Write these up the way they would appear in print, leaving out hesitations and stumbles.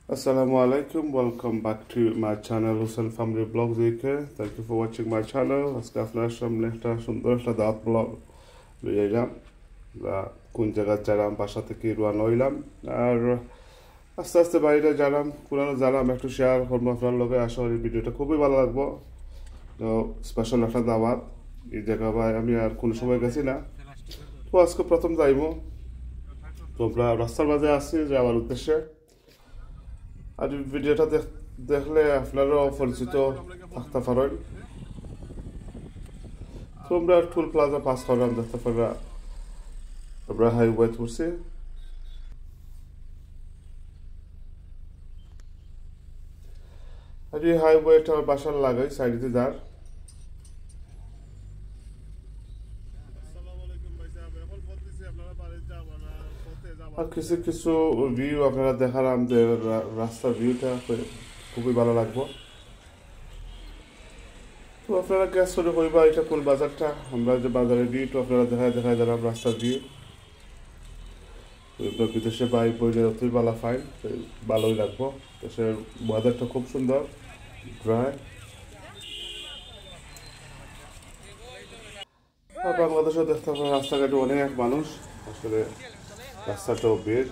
Assalamualaikum, welcome back to my channel Hussein Family Vlogs UK. Thank you for watching my channel. আজকে আপনার সামনে একটা সুন্দর একটা দাওয়াত ব্লগ নিয়ে এলাম। কোন জায়গায় যারাম বাসা থেকে রওনা হইলাম আর আস্তে আস্তে বাইরে যারাম পুরানো যারাম একটু শেয়ার করবো আপনার লগে। আশা করি ভিডিওটা খুবই ভালো লাগবো। তো স্পেশাল একটা দাওয়াত এই জায়গা ভাই আমি আর কোনো সময় গেছি না, তো আজকে প্রথম যাইবো। তোমরা রাস্তার মাঝে আসছি যাওয়ার উদ্দেশ্যে। আর ভিডিওটা দেখলে আপনারাও পরিচিত থাকতে পারেন। তোমরা টুল প্লাজা পাস করলাম, দেখতে পারা আমরা হাইওয়ে করছি। আর এই হাইওয়েটা বাসার লাগাই সাইডে যার আর কিছু কিছু ভিউ আপনারা দেখালাম যে রাস্তার ভিউটা খুবই ভালো লাগবে। তো আপনারা গ্যাস করে কইবা এটা কোন বাজারটা, আমরা যে বাজারের ভিউটা আপনারা দেখা দিলাম রাস্তার ভিউ। বিদেশে বাইক বইলে অতই ভালো ফাইন, ভালোই লাগবো। দেশের বাজারটা খুব সুন্দর ড্রাই। বাংলাদেশেও দেখতে পাবেন রাস্তাঘাটে অনেক মানুষ, আসলে রাস্তাটাও ভিড়।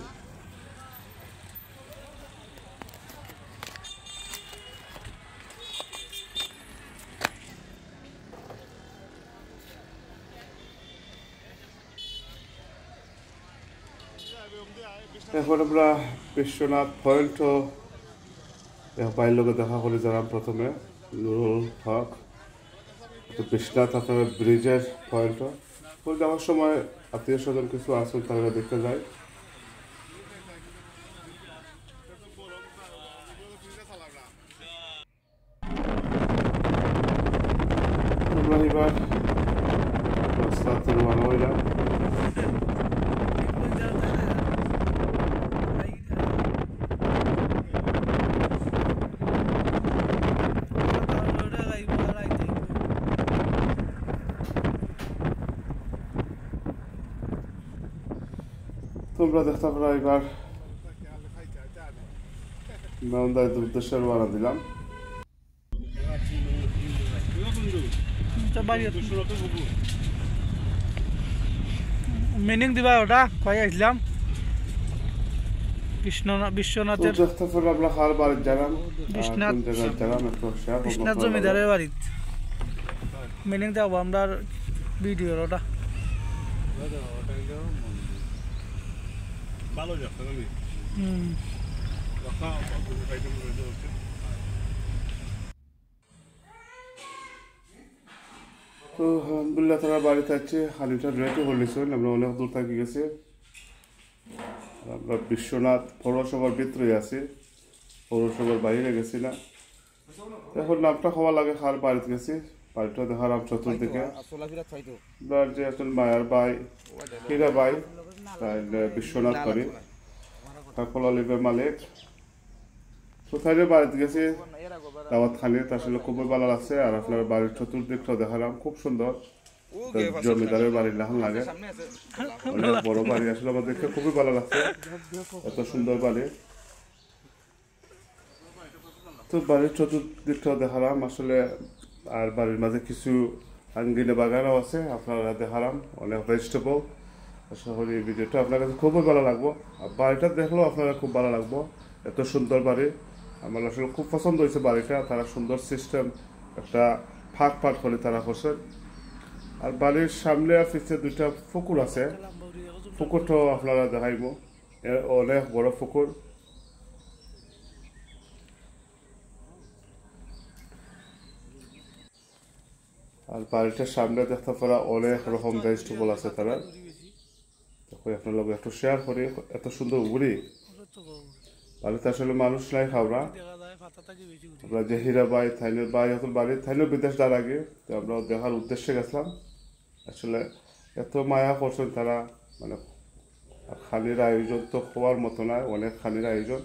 এখন আমরা বিশ্বনাথ পয়েন্টও বাইর লোকে দেখা করে যারা প্রথমে নুরুল হক। তো বিশ্বনাথ আপনার ব্রিজের পয়েন্টও যাওয়ার সময় আত্মীয় স্বজন কিছু আসুন তারা দেখতে যায়। আমরা এবার রাস্তাতে রওনা হইলাম। তোমরা দেখতে পারো এবার নান্দায় উদ্দেশ্যে রওনা দিলাম। মিনিং দিবা ওটা কয়ে আসলাম বিশ্বনাথের আমরা হার বাড়ি গেলাম, বিশ্বনাথ জমিদারের বাড়ি। মিনিং দেবো আমরা ভিডিওর ওটা ভালো যাচ্ছে না। তো আলহামদুলিল্লাহ তারা বাড়িতে আছে, হালিটা রেডি হলেছেন। আমরা অনেক দূর থাকি গেছি, আমরা বিশ্বনাথ পৌরসভার ভিতরে আছি, পৌরসভার বাইরে গেছি না। এখন নামটা খাওয়া লাগে খার বাড়িতে গেছি। বাড়িটা দেখালাম চতুর্দিকে। যে একজন মায়ের ভাই হীরা ভাই বিশ্বনাথ বাড়ি কাকলালিবের মালিক। তো তাই বাড়িতে গেছি দাওয়াত খানি, আসলে খুবই ভালো লাগছে। আর আপনার বাড়ির চতুর্দিকটা দেখালাম, খুব সুন্দর। জমিদারের বাড়ি লাহান লাগে, অনেক বড় বাড়ি। আসলে আমার দেখে খুবই ভালো লাগছে, এত সুন্দর বাড়ি। তো বাড়ির চতুর্দিকটা দেখালাম আসলে। আর বাড়ির মাঝে কিছু আঙ্গিনে বাগানও আছে, আপনারা দেখালাম অনেক ভেজিটেবল। আশা করি এই ভিডিওটা আপনার কাছে খুবই ভালো লাগবো। আর বাড়িটা দেখলেও আপনারা খুব ভালো লাগবো, এত সুন্দর বাড়ি। আমার আসলে খুব পছন্দ হয়েছে বাড়িটা। তারা সুন্দর সিস্টেম একটা ফাঁক করে তারা করছে। আর বাড়ির সামনে আর পিছিয়ে দুইটা পুকুর আছে, পুকুরটাও আপনারা দেখাইব, অনেক বড় পুকুর। আর বাড়িটার সামনে দেখতে পারা অনেক রকম ভেজিটেবল আছে। তারা আপনার লোক একটু শেয়ার করি, এত সুন্দর উড়ি বাড়িতে আসলে মানুষ নাই খাওয়া। আমরা যে হীরা ভাই থাইনের ভাই এখন বাড়ির থাইনের বিদেশ যার আগে, তো আমরা দেখার উদ্দেশ্যে গেছিলাম। আসলে এত মায়া করছেন তারা, মানে খানির আয়োজন তো হওয়ার মতো নয়, অনেক খানির আয়োজন।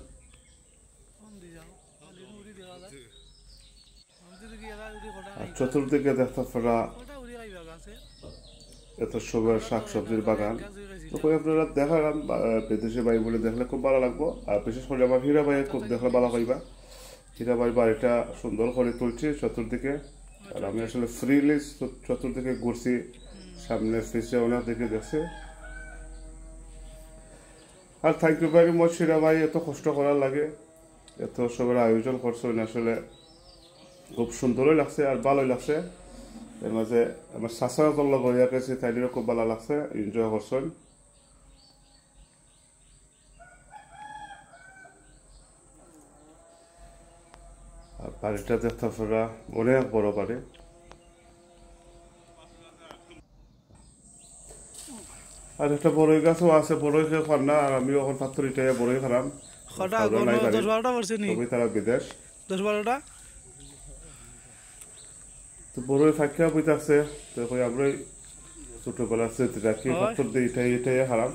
আর চতুর্দিকে দেখতে পারা এত সবের শাকসবজির বাগান। তো কই আপনারা দেখালাম বিদেশি ভাই বলে দেখলে খুব ভালো লাগবো। আর বিশেষ করে আমার হীরা ভাইয়ের খুব দেখলে ভালো পাইবা। হীরা ভাই বাড়িটা সুন্দর করে তুলছি চতুর্দিকে। আর আমি আসলে ফ্রিলি চতুর্দিকে ঘুরছি, সামনে ফিসে ওনার দিকে দেখছি। আর thank you very much Hira ভাই, এত কষ্ট করার লাগে, এত সবের আয়োজন করছেন, আসলে খুব সুন্দরই লাগছে আর ভালোই লাগছে। এর মাঝে আমার শাশুড়া তল্লা গড়িয়া গেছে, তাইলেও খুব ভালো লাগছে, এনজয় করছেন। আর বাড়িটা দেখতে ফেরা অনেক বড় বাড়ি। আর একটা বড়ই গাছও আছে, বড়ই খেয়ে খান না, আর আমিও এখন পাত্তরিটাই বড়ই খারাম। সবই তারা বিদেশ 10-12টা তো বড়ই ফাঁকিয়া বইতে আছে। তো আমরা ছোটবেলা স্মৃতিটা কি পাত্তর দিয়ে এটাই হারাম।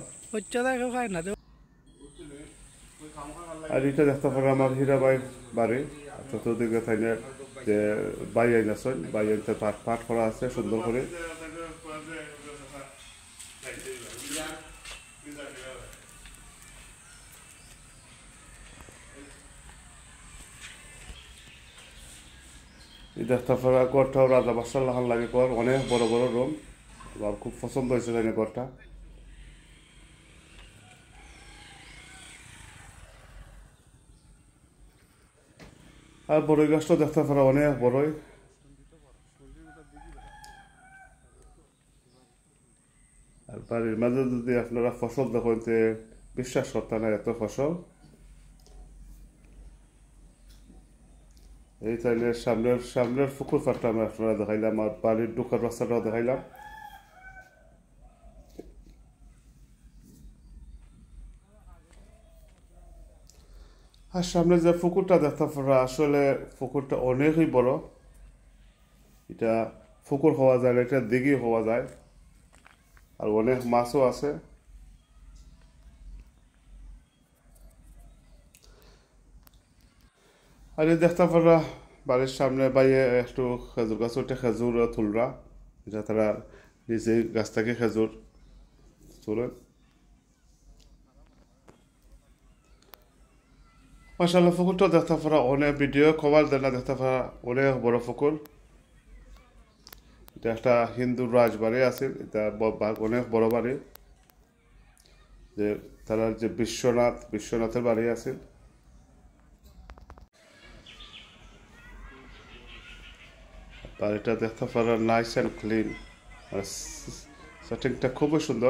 আর এটা দেখতে পারে আমার হীরা ভাই বাড়ি চতুর্দিকে থাইনে যে বাই আইন আছেন, বাই আইনতে পাঠ করা আছে সুন্দর করে। দেখতে পারা ঘরটাও রাজা বাসার লাহান লাগে, ঘর অনেক বড় বড় রুম, আমার খুব পছন্দ হয়েছে জানি ঘরটা। আর বড়ই গাছটা দেখতে পারা অনেক বড়ই। আর বাড়ির মাঝে যদি আপনারা ফসল দেখেন তে বিশ্বাস করতে না এত ফসল। এই তাইলে সামনের পুকুর পাড়টা আমি আপনারা দেখাইলাম, আর বাড়ির ঢোকার রাস্তাটাও দেখাইলাম। আর সামনে যে পুকুরটা দেখতে পারা, আসলে পুকুরটা অনেকই বড়। এটা পুকুর হওয়া যায় না, এটা দিঘি হওয়া যায়, আর অনেক মাছও আছে। আর এই দেখতে পারা বাড়ির সামনে বাইরে একটু খেজুর গাছ, ওইটা খেজুর তুলরা, এটা তারা নিজে গাছ থেকে খেজুর তুলেন। মাশাআল্লাহ পুকুরটা দেখতে পারা অনেক ভিডিও কভার দেয় না, দেখতে পারা অনেক বড় পুকুর। এটা একটা হিন্দু রাজবাড়ি আছে, এটা অনেক বড় বাড়ি, যে তারা যে বিশ্বনাথের বাড়ি আছে। বাড়িটা দেখতে পারা নাইস অ্যান্ড ক্লিন, সেটিংটা খুবই সুন্দর।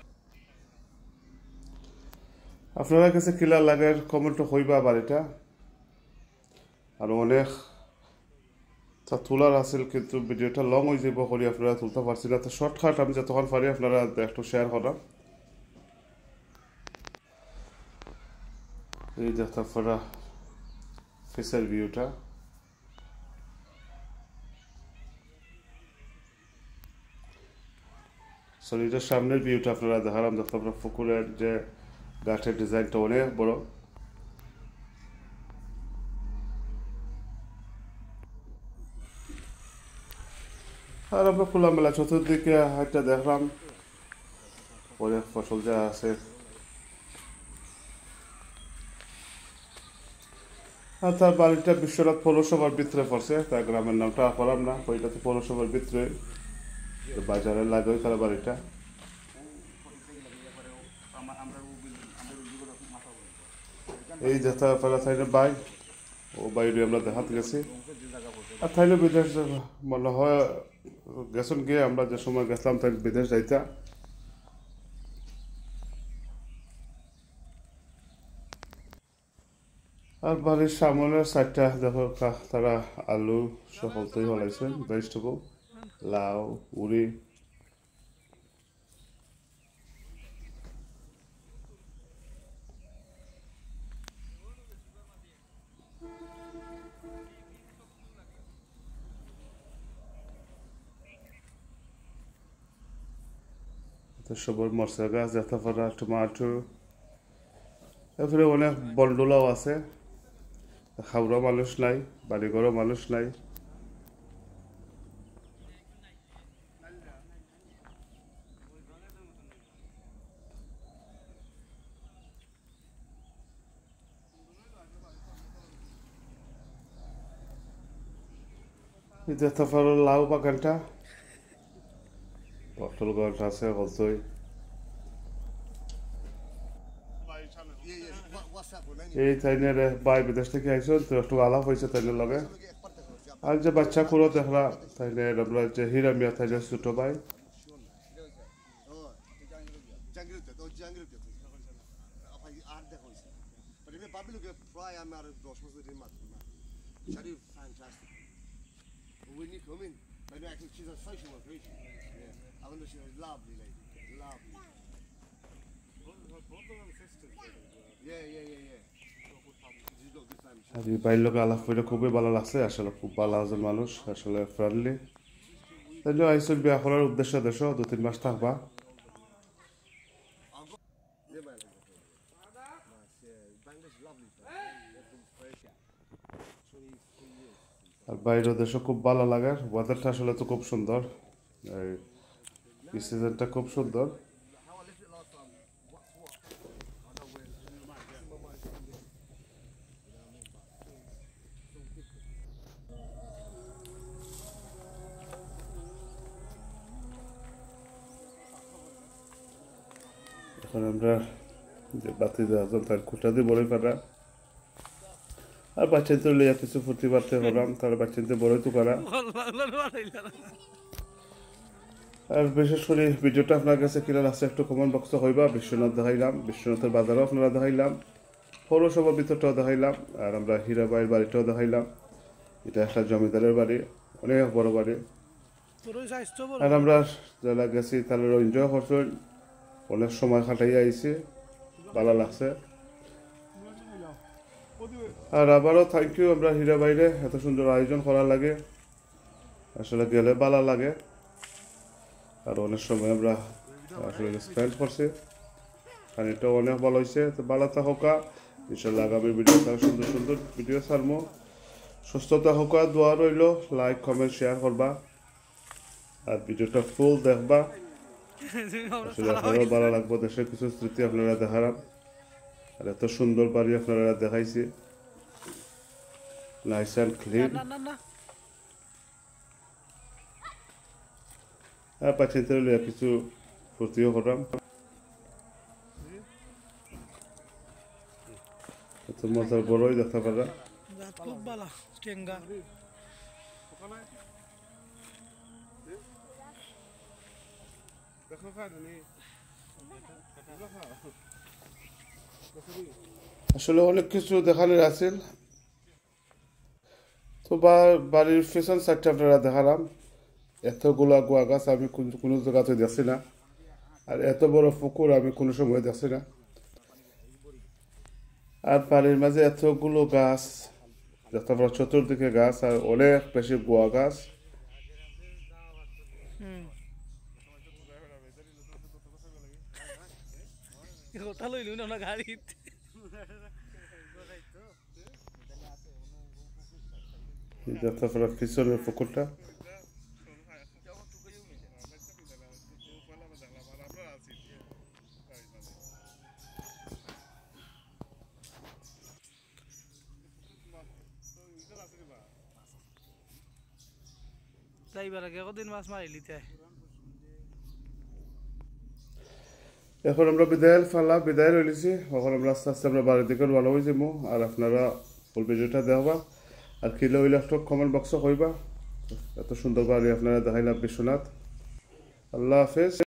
আপনারা কাছে কিলা লাগে কমেন্ট হইবা বাড়িটা। আর অনেক তা তোলার আছিল, কিন্তু ভিডিওটা লং হয়ে যাব করি আপনারা তুলতে পারছি না, তো শর্টকাট আমি যতক্ষণ পারি আপনারা একটু শেয়ার করাম। এই দেখতে পারা ফেসের ভিউটা, শরীরের সামনের ভিউটা আপনারা দেখালাম। দেখতে পারা পুকুরের যে গাছের ডিজাইনটা অনেক বড়। আর আমরা খোলামেলা চতুর্দিকে হাইটটা দেখলাম, অনেক ফসল যা আছে। আর তার বাড়িটা বিশ্বনাথ পৌরসভার ভিতরে পড়ছে, তার গ্রামের নামটা করলাম না, ওইটা তো পৌরসভার ভিতরে বাজারে লাগে তার বাড়িটা। এই যেটা পারা থাইলে বাই ও বাইরে আমরা দেখাতে গেছি। আর থাইলে বিদেশ মনে হয় গেছেন গিয়ে, আমরা যে সময় গেছিলাম তাই বিদেশ যাইতা। আর বাড়ির সামনের সাইডটা দেখো তারা আলু সকলতেই হলাইছে, ভেজিটেবল লাউ উড়ি। সবর মরচা গাছ দেখতে পারা, টমাটো, এরপরে অনেক বলডোলাও আছে। খাওয়ারও মানুষ নাই, বাড়িঘরও মানুষ নাই। এটা তারপর লাউ বাগানটা পটল গাছ আছে কতই এই তাইনের বাই বিদেশ থেকে আইসো তো একটু আলাপ হয়েছে তাইনের লগে আর যে বাচ্চা কুড়ো দেখলা তাইলে আমরা যে হীরা মিয়া তাইলে ছোট ভাই When you come in, I know actually she's a social worker, isn't she? Yeah. I wonder she's a lovely lady. Lovely. Both of them sisters. Yeah. She's got good family. আর এই বাইর লোক আলাপ করে খুবই ভালো লাগছে আসলে খুব ভালো একজন মানুষ আসলে ফ্রেন্ডলি তাইলে আইসুল বিয়া করার উদ্দেশ্য দেশ 2-3 মাস থাকবা আর বাইরের দেশ খুব ভালো লাগে ওয়েদারটা আসলে তো খুব সুন্দর এই সিজনটা খুব সুন্দর এখন আমরা যে বাতি দেওয়া তার খুঁটা দিয়ে বড়ই পারা আর বাচ্চাদের লিয়া কিছু ফুর্তি পারতে হলাম তার বাচ্চাদের বড়ই তো করা আর বিশেষ করে ভিডিওটা আপনার কাছে কিনা লাগছে একটু কমেন্ট বক্সে হইবা বিশ্বনাথ দেখাইলাম বিশ্বনাথের বাজারও আপনারা দেখাইলাম পৌরসভার ভিতরটাও দেখাইলাম আর আমরা হীরাবাইয়ের বাড়িটাও দেখাইলাম এটা একটা জমিদারের বাড়ি অনেক বড় বাড়ি আর আমরা যারা গেছি তারা এনজয় করছেন অনেক সময় কাটাই আইছি ভালো লাগছে আর আবারও থ্যাংক ইউ আমরা হীরাবাইরে এত সুন্দর আয়োজন করার লাগে আসলে গেলে ভালো লাগে আর অনেক সময় আমরা আসলে স্পেন্ড করছি পানিটাও অনেক ভালো হয়েছে তো ভালো থাকা ইনশাল্লাহ আগামী ভিডিও সুন্দর সুন্দর ভিডিও ছাড়বো সুস্থতা হোকা দোয়া রইল লাইক কমেন্ট শেয়ার করবা আর ভিডিওটা ফুল দেখবা আসলে আপনারাও ভালো লাগবো দেশের কিছু স্মৃতি আপনারা দেখালাম আর এত সুন্দর বাড়ি আপনারা দেখাইছি নাইস অ্যান্ড ক্লিন আর পাচ্ছেন কিছু ফুর্তিও করলাম এত মজার বড়ই দেখতে পারা খুব ভালো টেঙ্গা আসলে অনেক কিছু দেখানোর আছে তো বাড়ির ফেশন সাইডটা আপনারা দেখালাম এতগুলা গোয়া গাছ আমি কোনো জায়গাতে দেখছি না আর এত বড় পুকুর আমি কোনো সময় দেখছি না আর বাড়ির মাঝে এতগুলো গাছ দেখতে পারো চতুর্দিকে গাছ আর অনেক বেশি গোয়া গাছ দেখতে পারো পিছনের পুকুরটা এখন আমরা বিদায় রইলেছি এখন আমরা আস্তে আস্তে আমরা বাড়ির দিকে রওনা হয়ে যাবো আর আপনারা ফুল ভিডিওটা দেখবা আর কিলো হইলে একটু কমেন্ট বক্সে কইবা এত সুন্দর বাড়ি আপনারা দেখাইলাম বিশ্বনাথ আল্লাহ হাফেজ